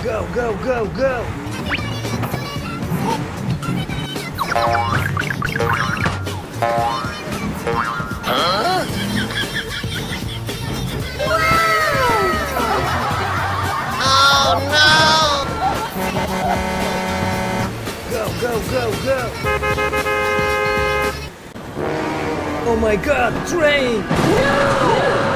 Go, go, go, go! Huh? Oh no! Go, go, go, go! Oh my god, train! No!